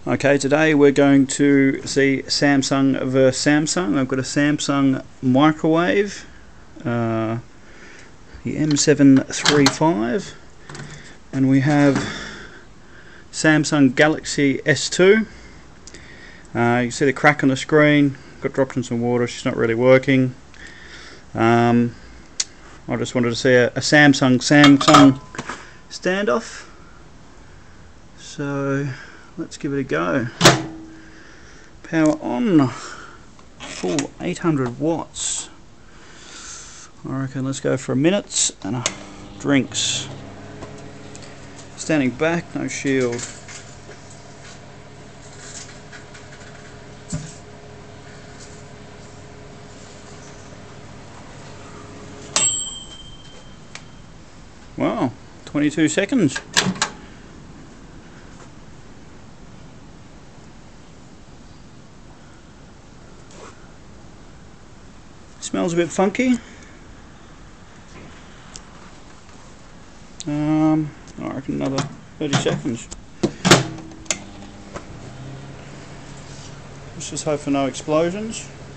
Okay, today we're going to see Samsung versus Samsung. I've got a Samsung microwave, the M735, and we have Samsung Galaxy S2. You can see the crack on the screen. Got dropped in some water, she's not really working. I just wanted to see a Samsung standoff. So let's give it a go. Power on, full 800 watts. I reckon let's go for a minute and drinks. Standing back, no shield. Wow, 22 seconds. Smells a bit funky. I reckon another 30 seconds. Let's just hope for no explosions.